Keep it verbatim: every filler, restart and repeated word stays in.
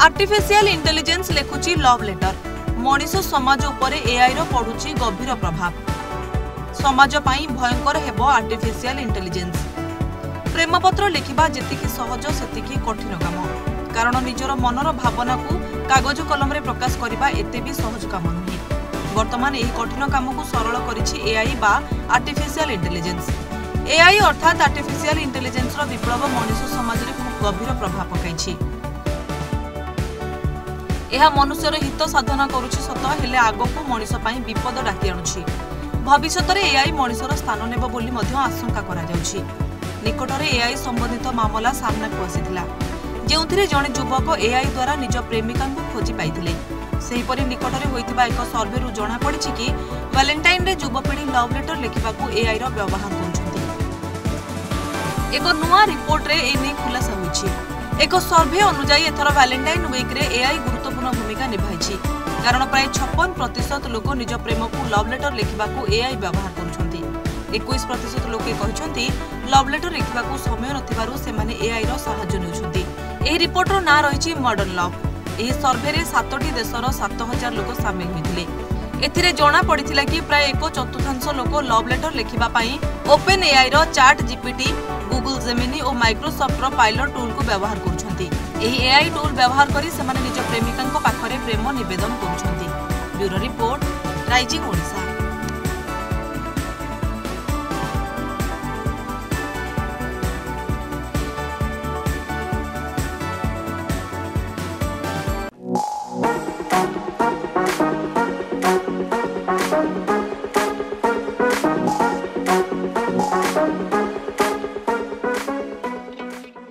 Artificial intelligence लेखुची love letter. मनीष समाज उपरे एआई रो पड़ुची गंभीर प्रभाव। समाज पई भयंकर हेबो आर्टिफिशियल इंटेलिजेंस। प्रेमपत्र लिखिबा जेतिकी सहज सेतिकी कठिन काम, कारण निजर मनर भावना को कागज कलम रे प्रकाश करिबा एते भी सहज काम नुहे। वर्तमान एही कठिन काम को सरल करिछि एआई बा आर्टिफिशियल इंटेलिजेंस। एआई अर्थात आर्टिफिशियल इंटेलिजेंस रो विप्लव मनीष समाज रे खूब गंभीर प्रभाव पकाइछि। यह मनुष्यर हित साधना करुछि सत, हेले आगको मनीष पई विपद डाकी आनुछि। भविष्य में एआई मनीषर स्थान नेब बोली मध्य आशंका करा जाउछि। निकटरे एआई संबंधित मामला सामना को आसीथिला, जेउथिरे जणे युवक एआई द्वारा निज प्रेमिका को खोजी पाइथिले। सेहिपरि निकटरे होइथिबा एक सर्वे रु जणा पड़िछि कि वैलेंटाइन रे युवपीढ़ी लव लेटर लिखिबाकू एआई रो व्यवहार करुछन्ति। एक नुआ रिपोर्ट रे एने खुलासा होइछि। एक सर्वे अनुसार एथर वैलेंटाइन वीक रे एआई गुरुत्वपूर्ण भूमिका निभाइछि, कारण प्राय छप्पन प्रतिशत लोक निज प्रेम को लव लेटर लिखिबाकू एआई व्यवहार करुछन्ति। इक्कीस प्रतिशत लोके कहिसन्ति लव लेटर लिखिबाकू समय नथिबारु सेमाने एआई रो सहायता नेउछन्ति। एही रिपोर्ट रो ना रहिछि मॉडर्न लव। एही सर्वे रे सातटी देशर सात हजार लोक शामिल होइथिले। एथिरे जणा पड़िथिला कि प्राय एक चतुर्थांश लोक लव लेटर लिखिबा पई ओपन एआई रो चैट जीपीटी, गूगल जेमिनी और माइक्रोसॉफ्ट रो पायलट टूल को व्यवहार करुछन्ति। एही एआई टूल व्यवहार करी सेमाने निज प्रेमिकांको पाखरे प्रेम निवेदन करुछन्ति। Bureau report, rising Odisha.